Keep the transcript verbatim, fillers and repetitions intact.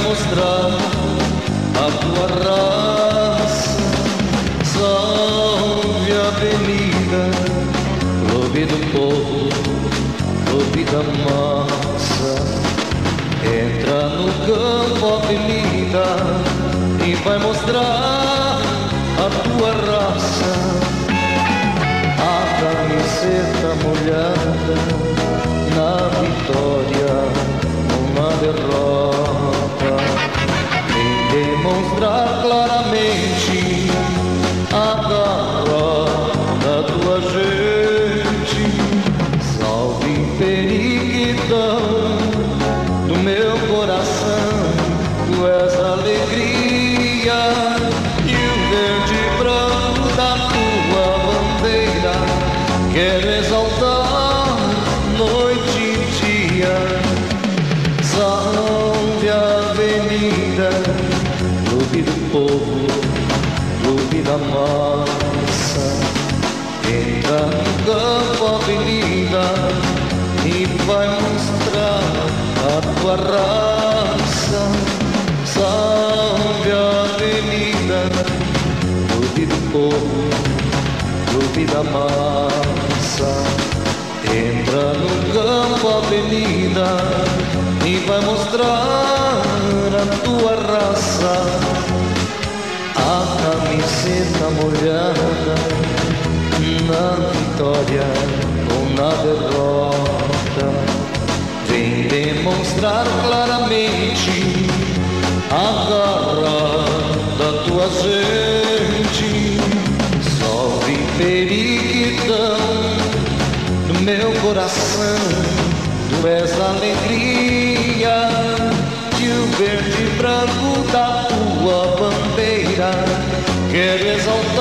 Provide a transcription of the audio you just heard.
mostrar a tua raça. Salve a avenida, clube do povo, clube da massa. Entra no campo, avenida, e vai mostrar a tua raça. A camiseta molhada na vitória ou na derrota, vem demonstrar claramente a garra da tua gente. Salve Periquitão do meu coração, tu és a alegria e o verde e branco da tua bandeira. Quero exaltar noite e dia. Salve a avenida, clube do povo, clube da massa. Entra no campo, avenida, e vai mostrar a tua raça. Salve a avenida, clube do povo, clube da massa. Entra no campo, avenida, e vai mostrar a tua raça. A camiseta molhada na vitória ou na derrota, vem demonstrar claramente a garra da tua gente. Salve Periquitão do meu coração, tu és a alegria e o verde e branco da tua bandeira. Quero exaltar